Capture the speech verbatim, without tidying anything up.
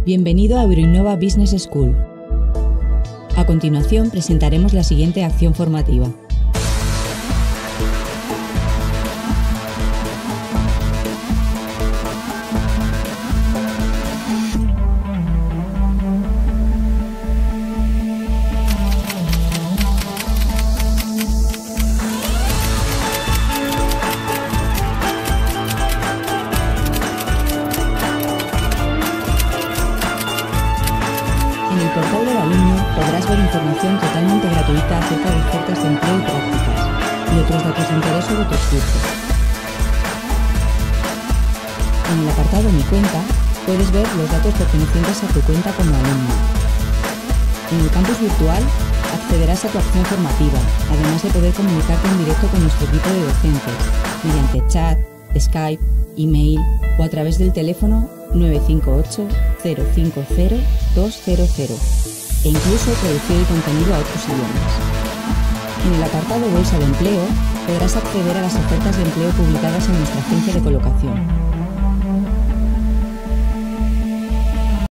Bienvenido a Euroinnova Business School. A continuación presentaremos la siguiente acción formativa. En el portal del alumno podrás ver información totalmente gratuita acerca de ofertas de empleo y prácticas y otros datos de interés sobre tus cursos. En el apartado Mi cuenta puedes ver los datos pertenecientes a tu cuenta como alumno. En el campus virtual accederás a tu acción formativa, además de poder comunicarte en directo con nuestro equipo de docentes mediante chat, Skype, email o a través del teléfono nueve cinco ocho, cero cinco cero, dos cero cero e incluso traducir el contenido a otros idiomas. En el apartado Bolsa de Empleo podrás acceder a las ofertas de empleo publicadas en nuestra agencia de colocación.